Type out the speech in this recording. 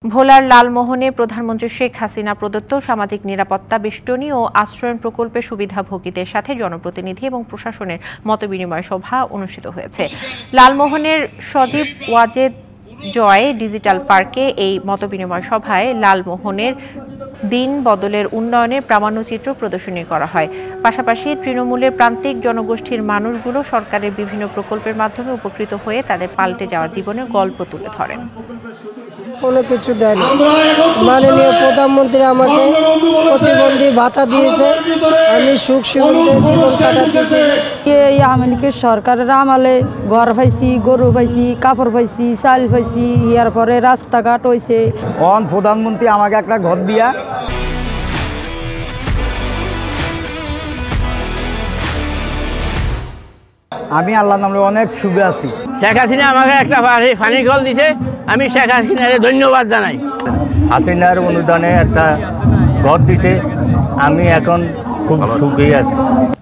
ভোলার লালমোহনে প্রধানমন্ত্রী শেখ হাসিনা প্রদত্ত সামাজিক নিরাপত্তা বেষ্টনী ও আশ্রয়ণ প্রকল্পের সুবিধাভোগীদের সাথে জনপ্রতিনিধি এবং প্রশাসনের মতবিনিময় সভা অনুষ্ঠিত হয়েছে। লালমোহনের সজীব ওয়াজেদ জয় ডিজিটাল পার্কে এই মতবিনিময় সভায় লালমোহনের দিন বদলের উন্নয়নের প্রামাণ্যচিত্র প্রদর্শনী করা হয়। পাশাপাশি তৃণমূলের প্রান্তিক জনগোষ্ঠীর মানুষগুলো সরকারের বিভিন্ন প্রকল্পের মাধ্যমে উপকৃত হয়ে তাদের পাল্টে যাওয়া জীবনের গল্প তুলে ধরেন। কোনো কিছু দেয়নি। মাননীয় প্রধানমন্ত্রী আমাকে প্রতিবন্ধী ভাতা দিয়েছে, আমি সুখ সুবিধে জীবন কাটাতেছি। এই আওয়ামী লীগের সরকারের আমলে ঘর পাইছি, গরু পাইছি, কাপড় পাইছি, চাল পাইছি, ইয়ার পরে রাস্তাঘাট হয়েছে। প্রধানমন্ত্রী আমাকে একটা ঘর দিয়া আমি আল্লাহ নামে অনেক সুখে আছি। শেখ হাসিনা আমাকে একটা পানির কল দিছে, আমি শেখ হাসিনার ধন্যবাদ জানাই। হাসিনার অনুদানে একটা ঘর দিছে, আমি এখন খুব সুখেই আছি।